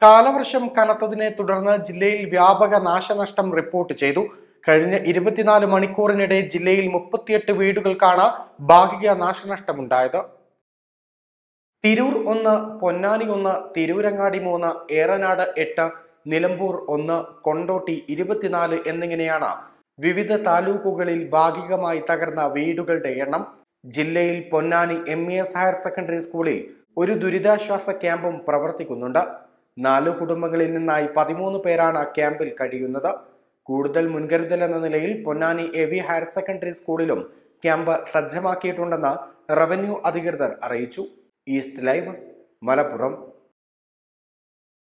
കാലവർഷം കനത്തതിനെ തുടർന്ന് ജില്ലയിൽ വ്യാപക നാശനഷ്ടം റിപ്പോർട്ട് ചെയ്തു. കഴിഞ്ഞ 24 മണിക്കൂറിനിടെ ജില്ലയിൽ 38 വീടുകൾക്കാണ് ഭാഗിക നാശനഷ്ടമുണ്ടായത്. തിരൂർ 1, പൊന്നാനി 1, തിരൂരങ്ങാടി 3, ഏറനാട് 8, നിലമ്പൂർ 1, കൊണ്ടോട്ടി 24 എന്നിങ്ങനെയാണ് വിവിധ താലൂക്കുകളിൽ ഭാഗികമായി തകർന്ന വീടുകളുടെ എണ്ണം. ജില്ലയിൽ പൊന്നാനി MES ഹയർ സെക്കൻഡറി സ്കൂളിൽ ഒരു ദുരിതാശ്വാസ ക്യാമ്പും പ്രവർത്തിക്കുന്നുണ്ട്. 4 കുടുംബങ്ങളിൽ നിന്നായി 13 പേരാണ് ക്യാമ്പിൽ കഴിയുന്നത്. കൂടുതൽ മുൻകരുതൽ എന്ന നിലയിൽ പൊന്നാനി AV ഹയർ സെക്കൻഡറി സ്കൂളിലും ക്യാമ്പ് സജ്ജമാക്കിയിട്ടുണ്ടെന്ന് റവന്യൂ അധികൃതർ അറിയിച്ചു. East live, Malappuram.